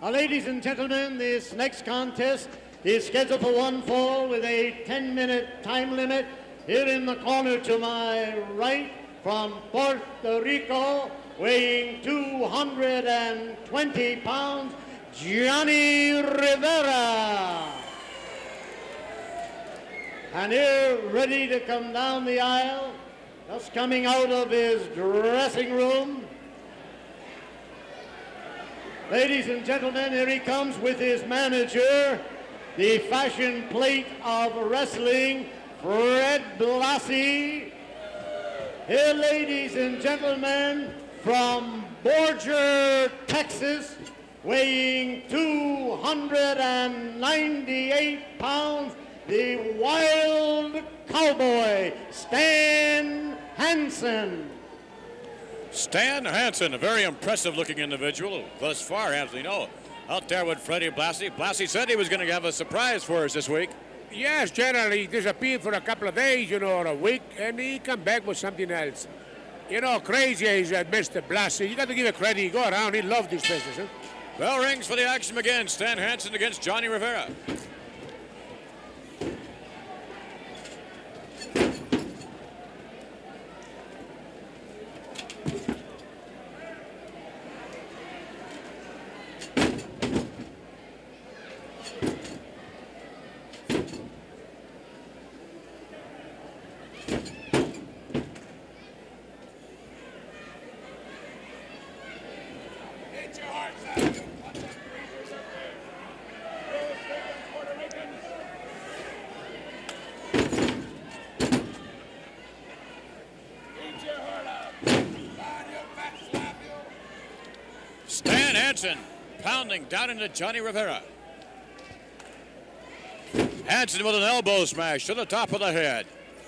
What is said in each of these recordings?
Ladies and gentlemen, this next contest is scheduled for one fall with a 10-minute time limit. Here in the corner to my right from Puerto Rico, weighing 220 pounds, Johnny Rivera. And here, ready to come down the aisle, just coming out of his dressing room. Ladies and gentlemen, here he comes with his manager, the fashion plate of wrestling, Freddie Blassie. Here, ladies and gentlemen, from Borger, Texas, weighing 298 pounds, the Wild Cowboy, Stan Hansen. Stan Hansen, a very impressive-looking individual thus far, Antonino. Out there with Freddie Blassie. Blassie said he was going to have a surprise for us this week. Yes, generally, he disappeared for a couple of days, or a week, and he come back with something else. Crazy is Mr. Blassie. You got to give it credit. He go around, he loved this business, huh? Bell rings for the action again. Stan Hansen against Johnny Rivera. Stan Hansen pounding down into Johnny Rivera. Hansen with an elbow smash to the top of the head.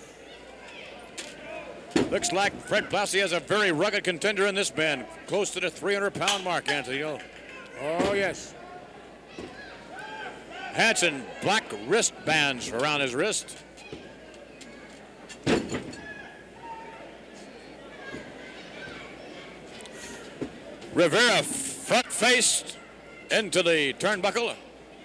Looks like Fred Blassie has a very rugged contender in this man, close to the 300-pound mark, Antonino. Oh, yes. Hansen, black wristbands around his wrist. Rivera front-faced into the turnbuckle.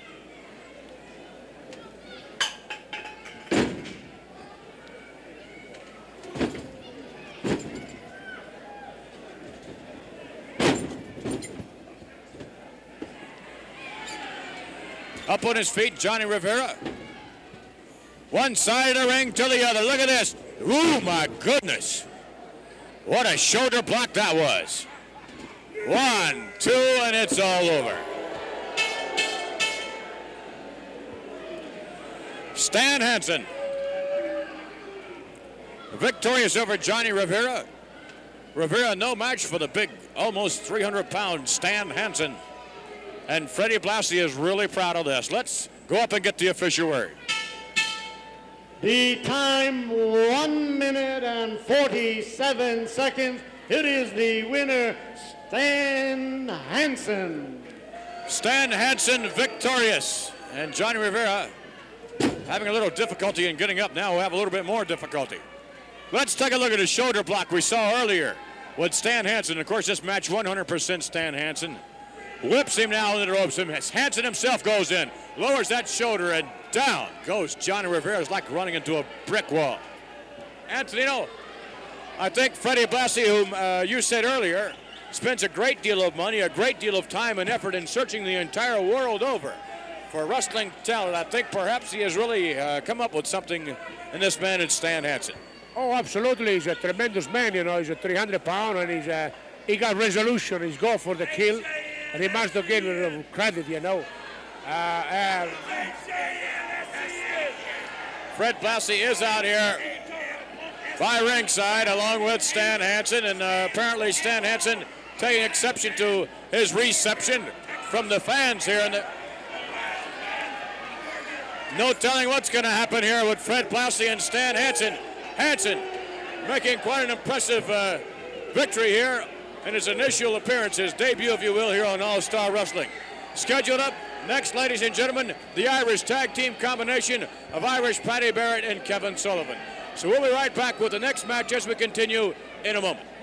Up on his feet, Johnny Rivera. One side of the ring to the other. Look at this. Ooh, my goodness. What a shoulder block that was. 1, 2, and it's all over. Stan Hansen, victorious over Johnny Rivera. Rivera no match for the big, almost 300-pound Stan Hansen. And Freddie Blassie is really proud of this. Let's go up and get the official word. The time, 1 minute and 47 seconds. It is the winner, Stan Hansen. Stan Hansen victorious. And Johnny Rivera having a little difficulty in getting up now. We'll have a little bit more difficulty. Let's take a look at his shoulder block we saw earlier with Stan Hansen. Of course, this match 100% Stan Hansen. Whips him now into the ropes. Hansen himself goes in, lowers that shoulder, and down goes Johnny Rivera. It's like running into a brick wall. Antonino, I think Freddie Blassie, whom you said earlier, spends a great deal of money, a great deal of time and effort in searching the entire world over for wrestling talent. I think perhaps he has really come up with something in this man, it's Stan Hansen. Oh, absolutely. He's a tremendous man, He's a 300-pound, and he got resolution. He's go for the kill. And he must give him credit, Fred Blassie is out here by ringside along with Stan Hansen, and apparently Stan Hansen taking exception to his reception from the fans here. No telling what's going to happen here with Fred Blassie and Stan Hansen. Hansen making quite an impressive victory here in his initial appearance, his debut, if you will, here on All-Star Wrestling. Scheduled up next, ladies and gentlemen, the Irish tag team combination of Irish Patty Barrett and Kevin Sullivan. So we'll be right back with the next match as we continue in a moment.